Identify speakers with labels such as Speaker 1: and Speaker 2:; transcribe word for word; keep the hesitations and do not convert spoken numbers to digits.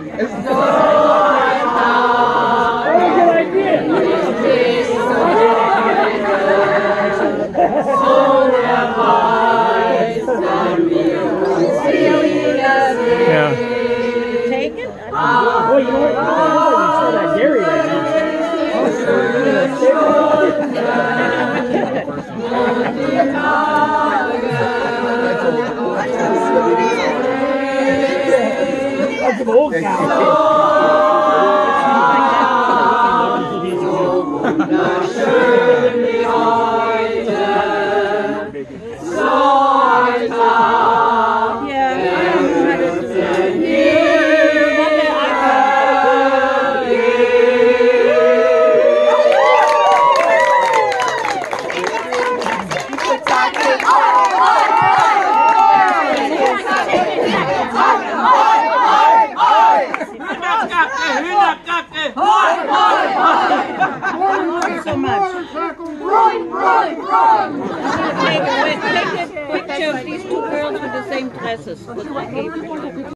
Speaker 1: Yeah.
Speaker 2: Take it?
Speaker 3: Well, you know what? You saw that Gary right now. That's an old guy.
Speaker 2: So much.
Speaker 4: Run, run, run!
Speaker 2: Take, take a picture of these two girls with the same dresses.